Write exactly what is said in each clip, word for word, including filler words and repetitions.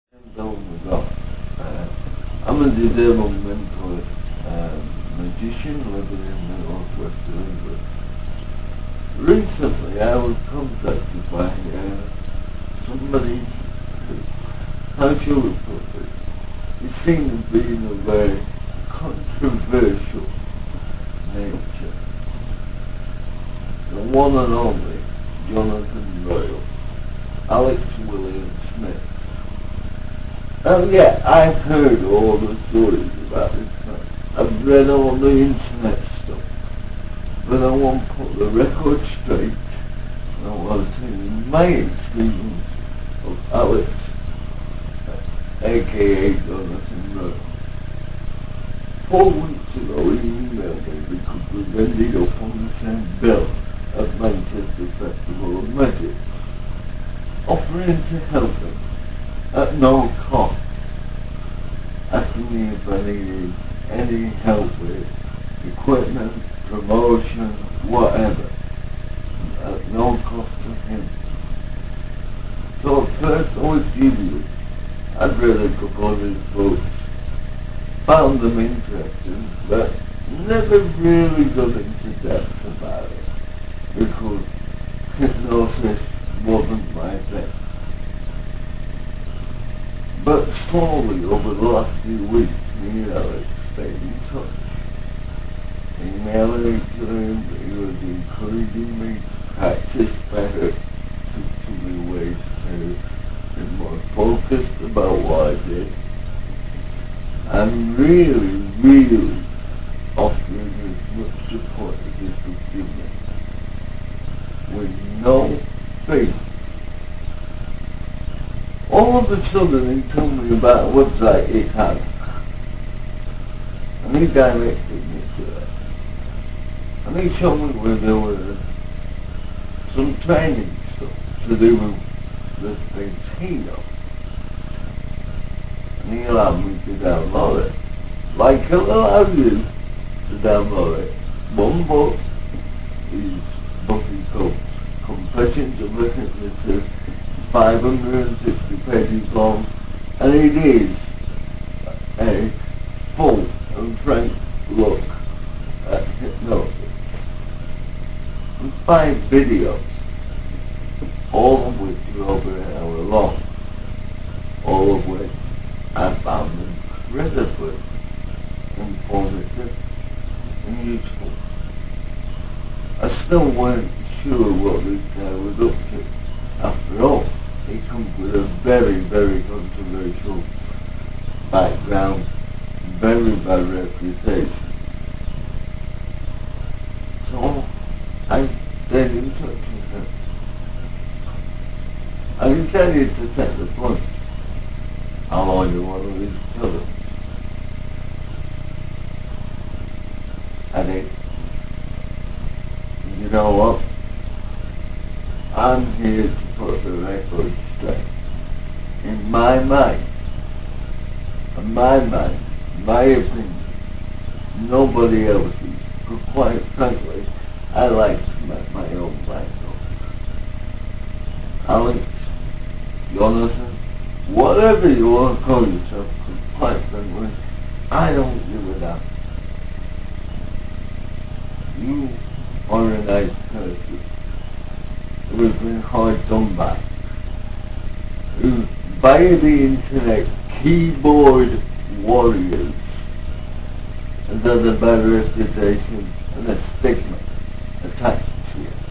Oh my God. Uh, I'm a disabled mental uh, magician living in the northwest of England. Recently I was contacted by uh, somebody who, how shall we put this, he seemed to be in a very controversial nature. The one and only Jonathan Royle, Alex William Smith. Oh yeah, I've heard all the stories about this man. I've read all the internet stuff. But I want to put the record straight. I want to tell you my experience of Alex, aka Jonathan Royle. Four weeks ago he emailed me because we ended up on the same bill at Manchester Festival of Magic, offering to help him at no cost, asking me if I needed any help with equipment, promotion, whatever, at no cost to him. So at first I was dubious. I'd read a couple of his books, found them interesting, but never really got into depth about it, because hypnosis wasn't my thing. But slowly, over the last few weeks, me and Alex stayed in touch. Emailing to him, he was encouraging me to practice better, teaching me ways to be more focused about what I did, and really, really offering as much support as he could give me, with no fee. All of a sudden he told me about a website he had, and he directed me to it, and he showed me where there was some training stuff to do with the things he knows, and he allowed me to download it, like he'll allow you to download it. One book is book he calls Confessions of a Hypnotist, five hundred sixty pages long, and it is a full and frank look at hypnosis. And five videos, all of which are over an hour long, all of which I found incredibly informative and useful. I still weren't sure what this guy was up to. After all, he comes with a very, very controversial background, very bad reputation. So I stayed in touch with him. I decided to set the point. I'll order one of his products. I did. You know what? I'm here to put the record straight. In my mind, in my mind, my opinion, nobody else's, but quite frankly, I like to make my own mind up. Alex, Jonathan, whatever you want to call yourself, because quite frankly, I don't give a damn. You are a nice person who has been hard done by, who via the internet keyboard warriors and had a bad reputation and a stigma attached to you.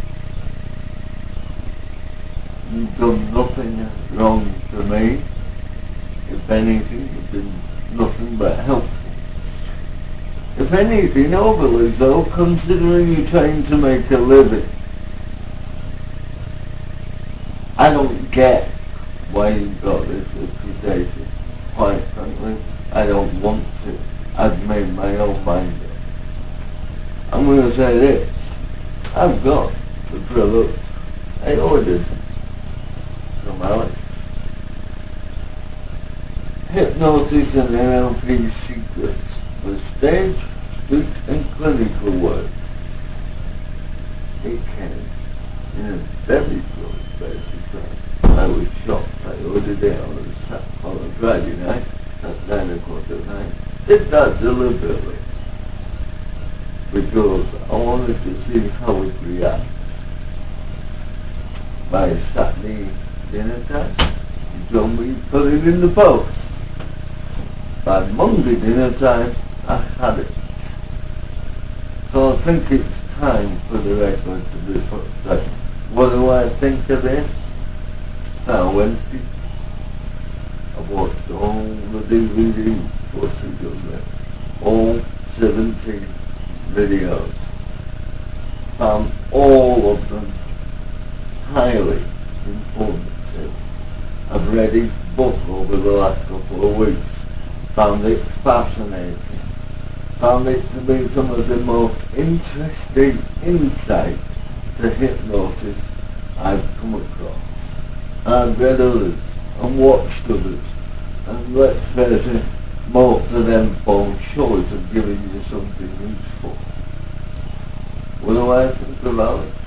You've done nothing wrong to me. If anything, you've been nothing but helpful. If anything, overly so, considering you're trying to make a living. I don't get why you've got this reputation. Quite frankly, I don't want to. I've made my own mind up. I'm going to say this. I've got the product I ordered from Alex. Hypnosis and N L P Secrets for stage, speech and clinical work. It can, in a very short space of time, I was shocked. I ordered it on a, Sat- on a Friday night at nine o'clock at night. Did that deliberately because I wanted to see how it reacts. By Saturday dinner time, he told me to put it in the post. By Monday dinner time, I had it. So I think it's time for the record to be put straight. What do I think of this? Now Wednesday, I watched all the D V Ds for Sugar, all seventeen videos. Found all of them highly informative. I've read his book over the last couple of weeks. Found it fascinating. Found it to be some of the most interesting insights to hypnosis I've come across. I've read others and watched others, and let's face it, most of them fall short of giving you something useful. What do I think about it?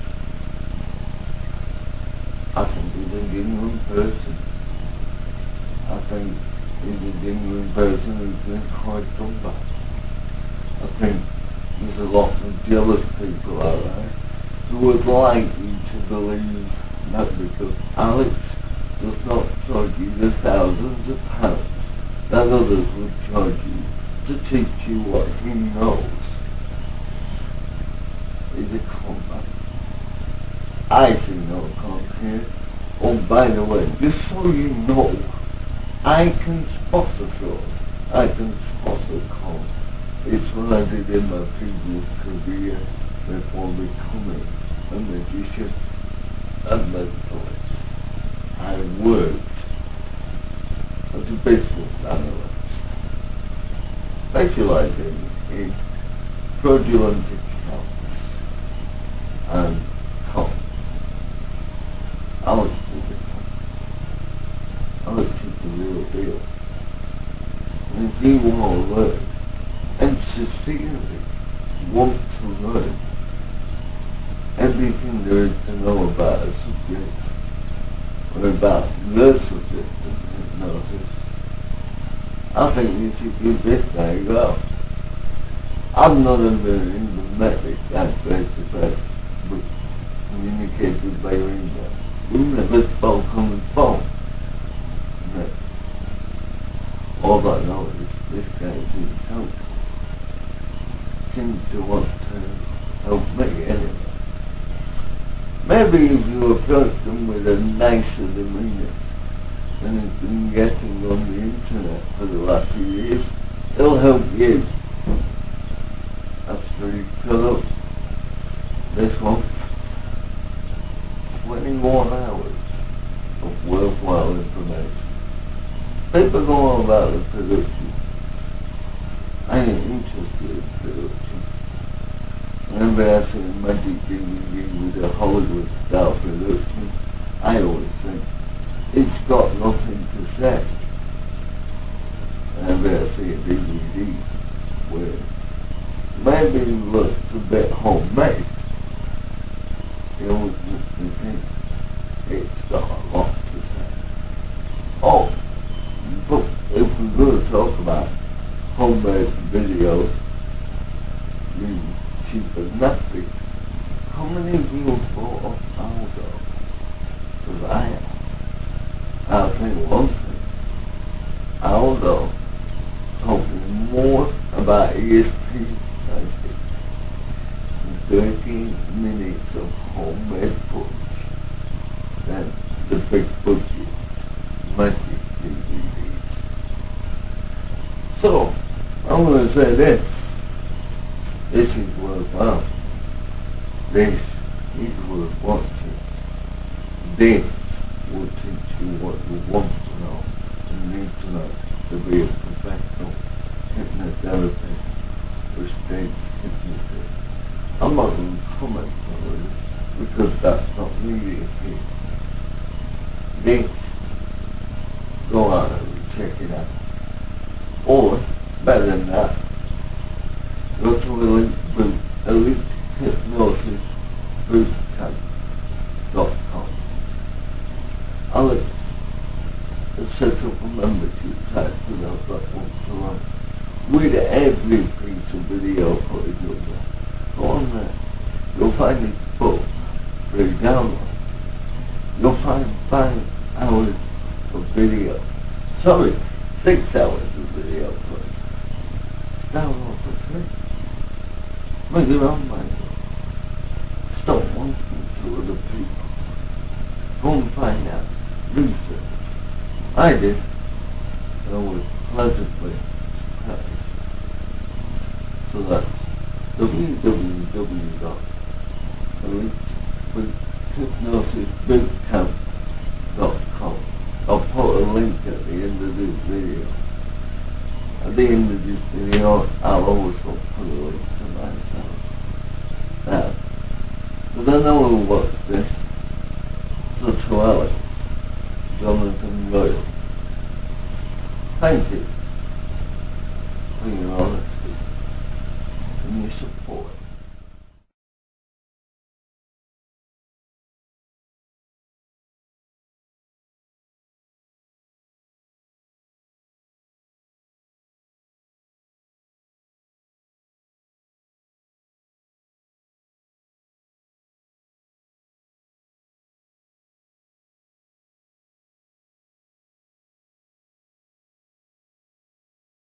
I think he's a genuine person. I think he's a genuine person who's been quite done back. I think there's a lot of jealous people out there who would like you to believe that because Alex does not charge you the thousands of pounds that others would charge you to teach you what he knows is a combat. I see no con here. Oh, by the way, just so you know, I can spot a fraud. I can spot a con. It's what I did in my previous career before becoming a magician and mentalist. I worked as a business analyst, specializing in fraudulent accounts and cons. Alex is a con. Alex is the real deal. And if you want to learn, and sincerely want to learn everything there is to know about a subject, or about the subject of hypnosis, I think you should give this guy a go. I'm not a very method that face to face, but communicated by email. We never spoke on the phone. No. All I know is this guy is helpful. Seems to want to help me anyway. Maybe if you approach them with a nicer demeanor than he's been getting on the internet for the last few years, it'll help you. That's pretty cool. This one, twenty-one hours of worthwhile information. People go on about the production. I ain't interested in production. Whenever I see a magic D V D with a Hollywood style production, I always think it's got nothing to say. Whenever I see a D V D where maybe it looks a bit homemade, it always makes me think it's got a lot to say. Oh, but if we're going to talk about homemade videos, you cheap and nasty, how many of you have bought off Aldo? Because I have. I'll tell you one thing. Aldo told me more about E S P ninety in thirteen minutes of homemade footage than the big budget magic D V Ds. So, I'm going to say this. This is worthwhile. This is worth watching. This will teach you what you want to know and need to know to be a professional hypnotherapist or stage hypnotist. I'm not going to comment on it because that's not really a thing. This, go on and check it out. Or, better than that, go to elite, boot, elite hypnosis bootcamp dot com. Alex set up a membership site for those that want to learn with every piece of video footage of that. Go on there. You'll find this book free download. You'll find five hours of video. Sorry, six hours of video footage. Download for free. Make your own mind up. Stop wanting to other people. Go and find out. Research. I did. I was pleasantly surprised. So that's w w w dot elite hypnosis bootcamp dot com. I'll put a link at the end of this video. At the end of this video, I'll always put a link to myself. Now, but I know who watched this. So to Alex, Jonathan Royal. Thank you.